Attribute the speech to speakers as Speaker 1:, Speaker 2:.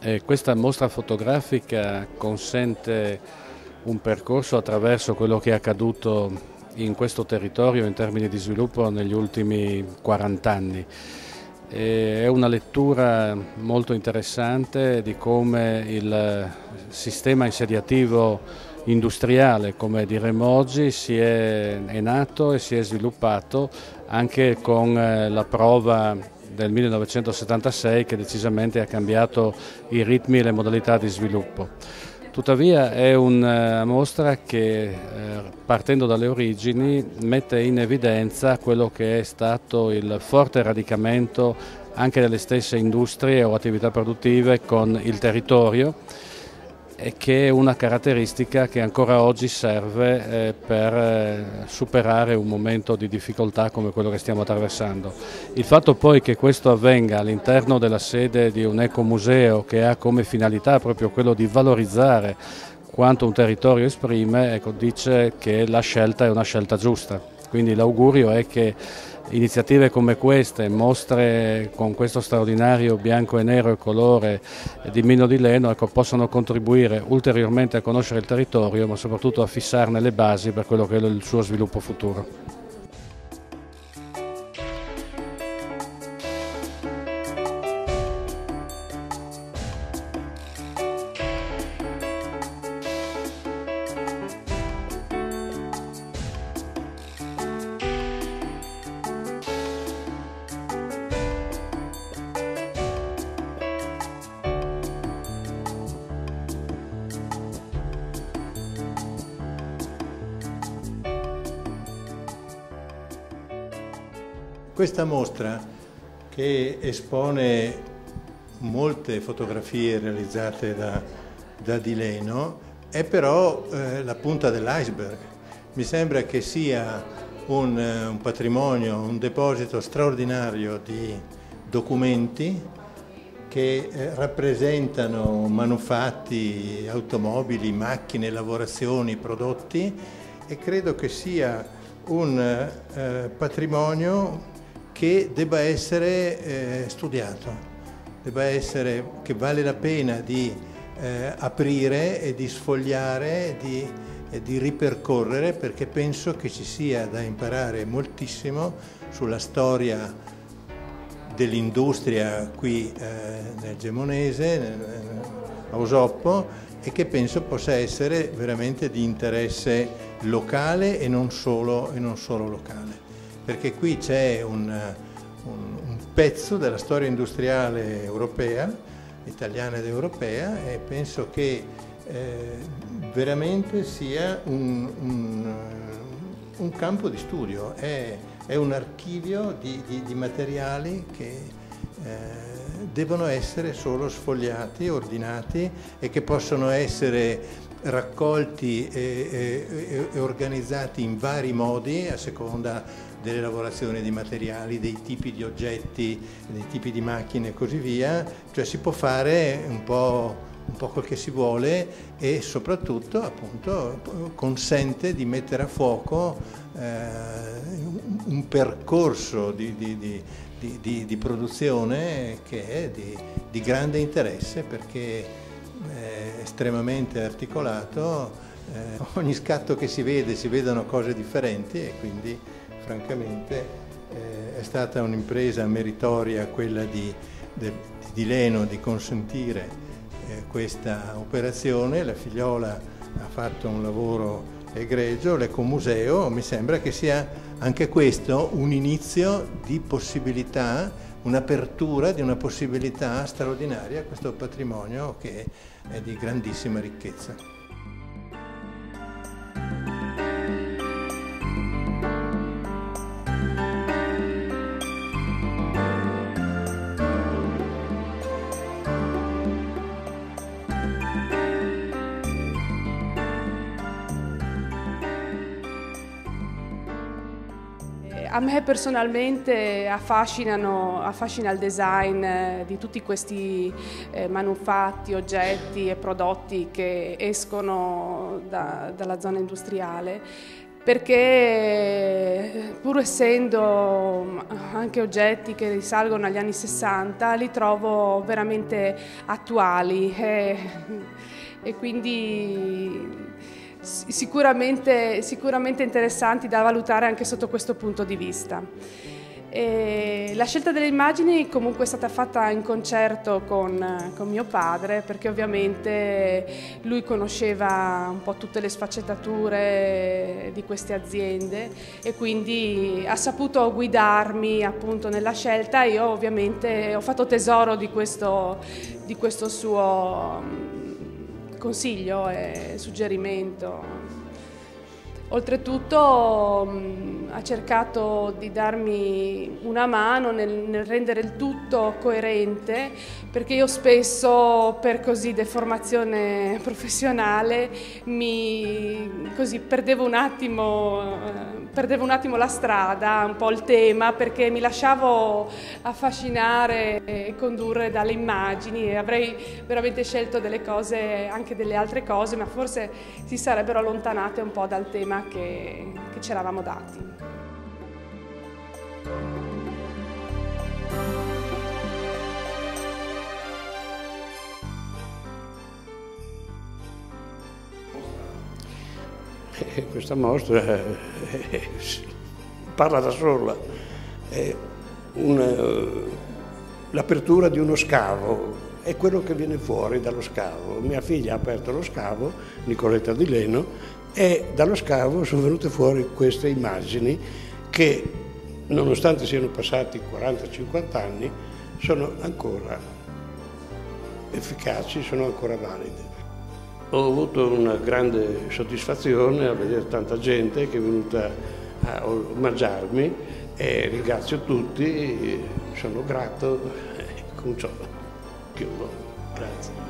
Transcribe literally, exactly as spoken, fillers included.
Speaker 1: E questa mostra fotografica consente un percorso attraverso quello che è accaduto in questo territorio in termini di sviluppo negli ultimi quaranta anni. E è una lettura molto interessante di come il sistema insediativo industriale, come diremmo oggi, si è, è nato e si è sviluppato anche con la prova del millenovecentosettantasei che decisamente ha cambiato i ritmi e le modalità di sviluppo. Tuttavia è una mostra che, partendo dalle origini, mette in evidenza quello che è stato il forte radicamento anche delle stesse industrie o attività produttive con il territorio, e che è una caratteristica che ancora oggi serve eh, per eh, superare un momento di difficoltà come quello che stiamo attraversando. Il fatto poi che questo avvenga all'interno della sede di un ecomuseo che ha come finalità proprio quello di valorizzare quanto un territorio esprime, ecco, dice che la scelta è una scelta giusta. Quindi l'augurio è che iniziative come queste, mostre con questo straordinario bianco e nero e colore di Mino di Leno, ecco, possano contribuire ulteriormente a conoscere il territorio, ma soprattutto a fissarne le basi per quello che è il suo sviluppo futuro.
Speaker 2: Questa mostra, che espone molte fotografie realizzate da, da Di Leno, è però eh, la punta dell'iceberg. Mi sembra che sia un, un patrimonio, un deposito straordinario di documenti che eh, rappresentano manufatti, automobili, macchine, lavorazioni, prodotti, e credo che sia un eh, patrimonio che debba essere eh, studiato, debba essere, che vale la pena di eh, aprire e di sfogliare, di, e di ripercorrere, perché penso che ci sia da imparare moltissimo sulla storia dell'industria qui eh, nel Gemonese, a Osoppo, e che penso possa essere veramente di interesse locale e non solo, e non solo locale. Perché qui c'è un, un, un pezzo della storia industriale europea, italiana ed europea, e penso che eh, veramente sia un, un, un campo di studio, è, è un archivio di, di, di materiali che eh, devono essere solo sfogliati, ordinati, e che possono essere raccolti e, e, e organizzati in vari modi a seconda delle lavorazioni di materiali, dei tipi di oggetti, dei tipi di macchine e così via. Cioè si può fare un po', un po' quel che si vuole, e soprattutto appunto consente di mettere a fuoco eh, un, un percorso di, di, di, di, di, di produzione che è di, di grande interesse, perché è estremamente articolato, eh, ogni scatto che si vede si vedono cose differenti, e quindi francamente eh, è stata un'impresa meritoria quella di, de, di Leno di consentire eh, questa operazione. La figliola ha fatto un lavoro egregio, l'Ecomuseo mi sembra che sia anche questo un inizio di possibilità, un'apertura di una possibilità straordinaria a questo patrimonio che è di grandissima ricchezza.
Speaker 3: A me personalmente affascinano, affascina il design di tutti questi eh, manufatti, oggetti e prodotti che escono da, dalla zona industriale. perché pur essendo anche oggetti che risalgono agli anni sessanta, li trovo veramente attuali e, e quindi sicuramente, sicuramente interessanti da valutare anche sotto questo punto di vista. E la scelta delle immagini comunque è stata fatta in concerto con, con mio padre, perché ovviamente lui conosceva un po' tutte le sfaccettature di queste aziende e quindi ha saputo guidarmi appunto nella scelta. Io ovviamente ho fatto tesoro di questo, di questo suo consiglio e suggerimento. Oltretutto mh, ha cercato di darmi una mano nel, nel rendere il tutto coerente, perché io spesso per così deformazione professionale mi così perdevo un attimo, eh, perdevo un attimo la strada, un po' il tema, perché mi lasciavo affascinare e condurre dalle immagini e avrei veramente scelto delle cose, anche delle altre cose, ma forse si sarebbero allontanate un po' dal tema che, che ci eravamo dati.
Speaker 4: E questa mostra eh, eh, parla da sola, è l'apertura di uno scavo, è quello che viene fuori dallo scavo. Mia figlia ha aperto lo scavo, Nicoletta Di Leno, e dallo scavo sono venute fuori queste immagini che, nonostante siano passati quaranta cinquanta anni, sono ancora efficaci, sono ancora valide. Ho avuto una grande soddisfazione a vedere tanta gente che è venuta a omaggiarmi e ringrazio tutti, sono grato e con ciò chiudo. Grazie.